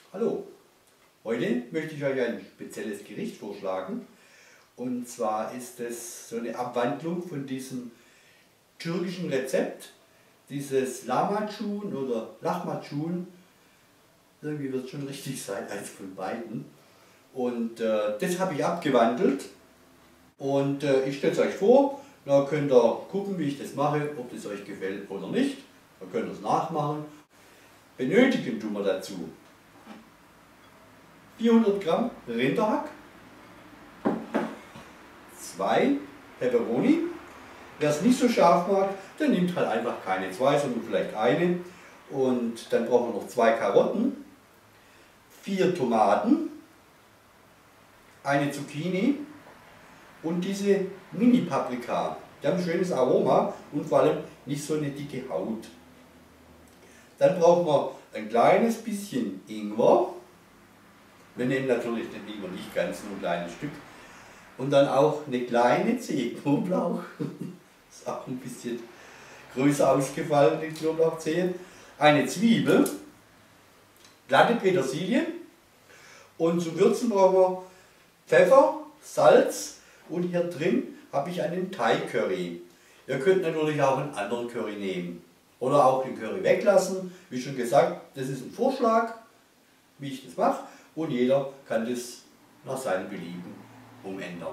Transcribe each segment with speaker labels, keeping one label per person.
Speaker 1: Hallo, heute möchte ich euch ein spezielles Gericht vorschlagen. Und zwar ist es so eine Abwandlung von diesem türkischen Rezept, dieses Lahmacun oder Lahmacun. Irgendwie wird es schon richtig sein, eins von beiden. Und das habe ich abgewandelt und ich stelle es euch vor. Da könnt ihr gucken, wie ich das mache, ob das euch gefällt oder nicht. Dann könnt ihr es nachmachen. Benötigen tun wir dazu 400 Gramm Rinderhack, 2 Peperoni. Wer es nicht so scharf mag, der nimmt halt einfach keine 2, sondern vielleicht eine. Und dann brauchen wir noch 2 Karotten, 4 Tomaten, eine Zucchini und diese Mini-Paprika. Die haben ein schönes Aroma und vor allem nicht so eine dicke Haut. Dann brauchen wir ein kleines bisschen Ingwer. Wir nehmen natürlich den Ingwer nicht ganz, nur ein kleines Stück. Und dann auch eine kleine Zehe Knoblauch. Ist auch ein bisschen größer ausgefallen, die Knoblauchzehe. Eine Zwiebel, glatte Petersilie. Und zum Würzen brauchen wir Pfeffer, Salz und hier drin habe ich einen Thai-Curry. Ihr könnt natürlich auch einen anderen Curry nehmen. Oder auch den Curry weglassen. Wie schon gesagt, das ist ein Vorschlag, wie ich das mache. Und jeder kann das nach seinem Belieben umändern.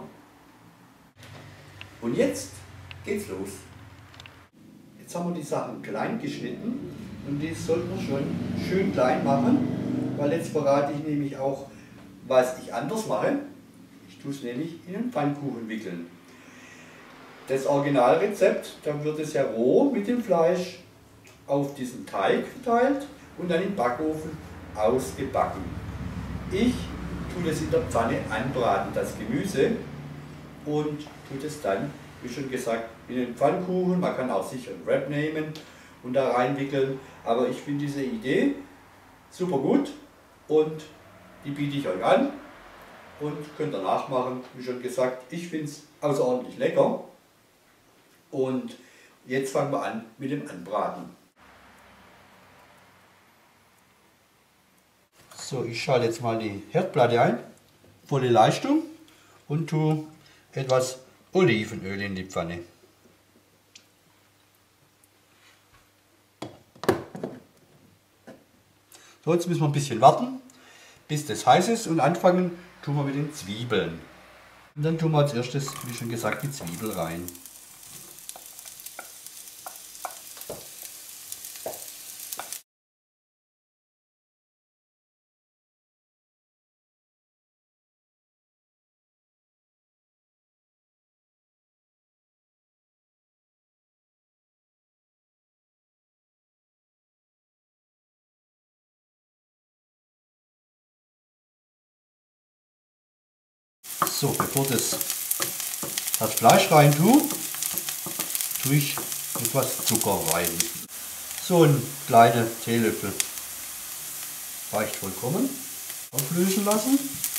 Speaker 1: Und jetzt geht's los. Jetzt haben wir die Sachen klein geschnitten und die sollten wir schon schön klein machen, weil jetzt verrate ich nämlich auch, was ich anders mache. Ich tue es nämlich in einen Pfannkuchen wickeln. Das Originalrezept, dann wird es ja roh mit dem Fleisch auf diesen Teig verteilt und dann im Backofen ausgebacken. Ich tue das in der Pfanne anbraten, das Gemüse, und tue das dann, wie schon gesagt, in den Pfannkuchen. Man kann auch sicher einen Wrap nehmen und da reinwickeln, aber ich finde diese Idee super gut und die biete ich euch an und könnt ihr nachmachen. Wie schon gesagt, ich finde es außerordentlich lecker und jetzt fangen wir an mit dem Anbraten. So, ich schalte jetzt mal die Herdplatte ein, volle Leistung, und tue etwas Olivenöl in die Pfanne. So, jetzt müssen wir ein bisschen warten, bis das heiß ist, und anfangen tun wir mit den Zwiebeln. Und dann tun wir als erstes, wie schon gesagt, die Zwiebel rein. So, bevor das Fleisch rein tue ich etwas Zucker rein. So ein kleiner Teelöffel reicht vollkommen. Auflösen lassen.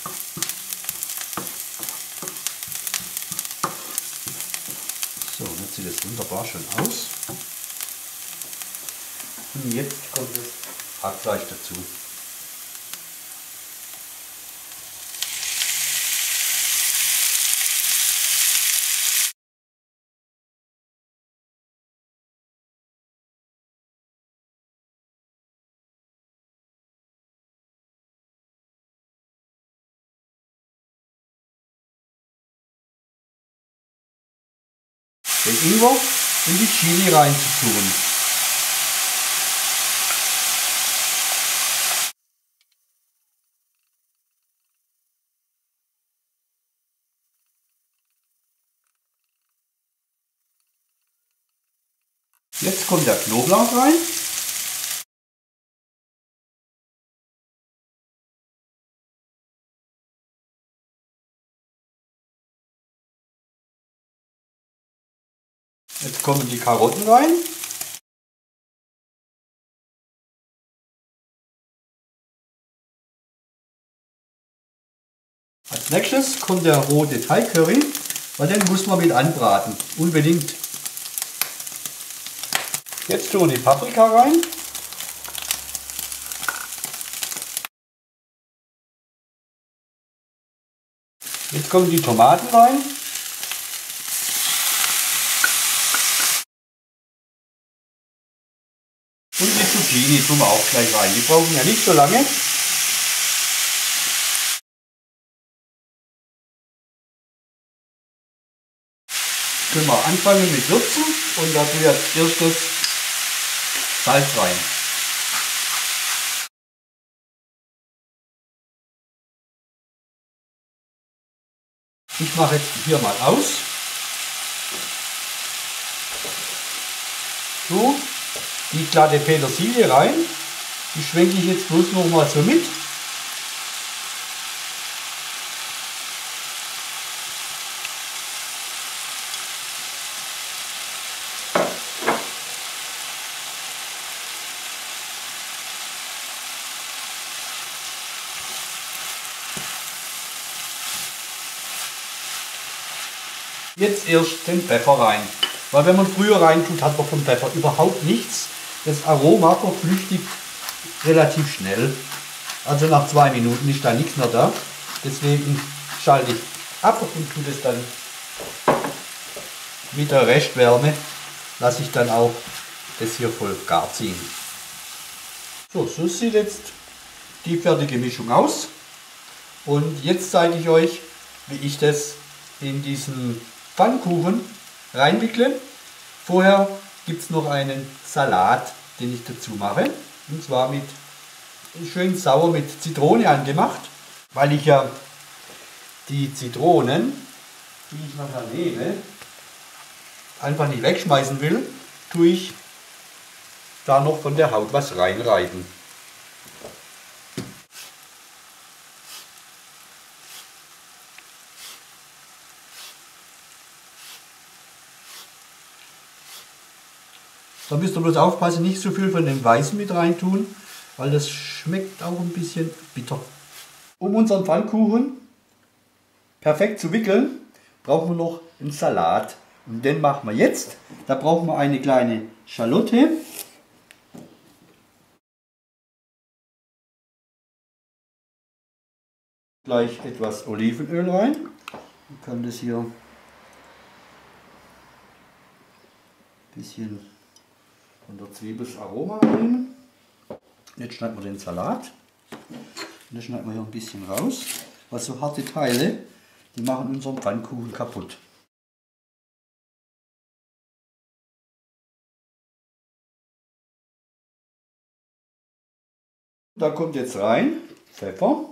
Speaker 1: So, jetzt sieht das wunderbar schon aus. Und jetzt kommt das Hackfleisch dazu. Den Ingwer in die Chili reinzutun. Jetzt kommt der Knoblauch rein. Jetzt kommen die Karotten rein. Als nächstes kommt der rote Thai-Curry, weil den muss man mit anbraten, unbedingt. Jetzt tun wir die Paprika rein. Jetzt kommen die Tomaten rein. Und die Zucchini tun wir auch gleich rein. Die brauchen ja nicht so lange. Können wir anfangen mit Würzen und da tue ich als erstes Salz rein. Ich mache jetzt hier mal aus. So, die glatte Petersilie rein. Die schwenke ich jetzt bloß noch mal so mit. Jetzt erst den Pfeffer rein. Weil wenn man früher rein tut, hat man vom Pfeffer überhaupt nichts. Das Aroma verflüchtigt relativ schnell. Also nach 2 Minuten ist da nichts mehr da. Deswegen schalte ich ab und tue das dann mit der Restwärme. Lasse ich dann auch das hier voll gar ziehen. So sieht jetzt die fertige Mischung aus. Und jetzt zeige ich euch, wie ich das in diesen Pfannkuchen reinwickle. Vorher gibt es noch einen Salat, den ich dazu mache. Und zwar mit schön sauer mit Zitrone angemacht. Weil ich ja die Zitronen, die ich nachher nehme, einfach nicht wegschmeißen will, tue ich da noch von der Haut was reinreiben. Da müsst ihr bloß aufpassen, nicht so viel von dem Weißen mit rein tun, weil das schmeckt auch ein bisschen bitter. Um unseren Pfannkuchen perfekt zu wickeln, brauchen wir noch einen Salat. Und den machen wir jetzt. Da brauchen wir eine kleine Schalotte. Gleich etwas Olivenöl rein. Man kann das hier ein bisschen von der Zwiebel das Aroma nehmen. Jetzt schneiden wir den Salat. Und das schneiden wir hier ein bisschen raus. Weil so harte Teile, die machen unseren Pfannkuchen kaputt. Da kommt jetzt rein Pfeffer.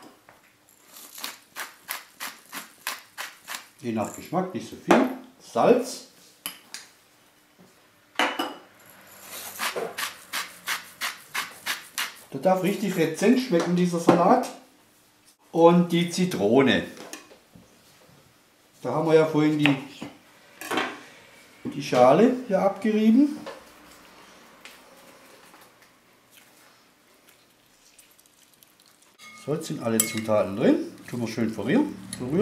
Speaker 1: Je nach Geschmack, nicht so viel. Salz. Der darf richtig rezent schmecken, dieser Salat. Und die Zitrone. Da haben wir ja vorhin die Schale hier abgerieben. So, jetzt sind alle Zutaten drin. Tun wir schön verrühren.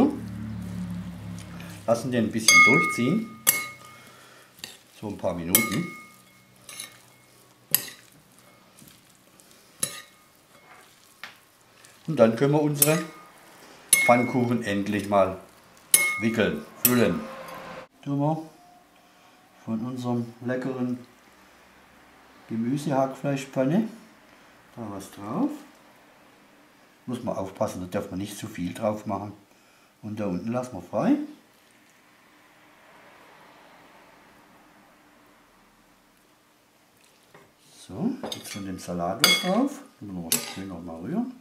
Speaker 1: Lassen den ein bisschen durchziehen. So ein paar Minuten. Und dann können wir unsere Pfannkuchen endlich mal wickeln, füllen. Tun wir von unserem leckeren Gemüsehackfleischpfanne da was drauf. Muss man aufpassen, da darf man nicht zu viel drauf machen. Und da unten lassen wir frei. So, jetzt von dem Salat drauf. Noch schön nochmal rühren.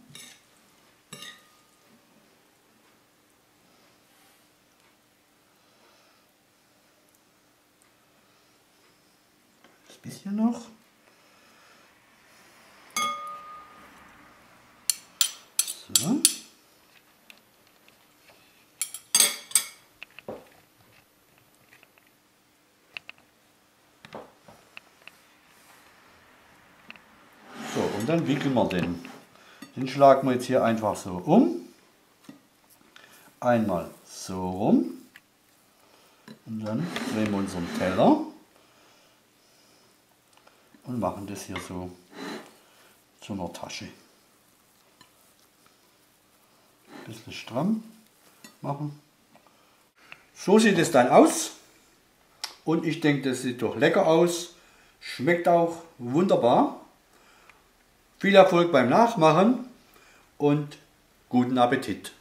Speaker 1: Das bisschen noch. So. So, und dann wickeln wir den. Den schlagen wir jetzt hier einfach so um. Einmal so rum. Und dann drehen wir unseren Teller und machen das hier so zu einer Tasche. Ein bisschen stramm machen. So sieht es dann aus. Und ich denke, das sieht doch lecker aus. Schmeckt auch wunderbar. Viel Erfolg beim Nachmachen und guten Appetit.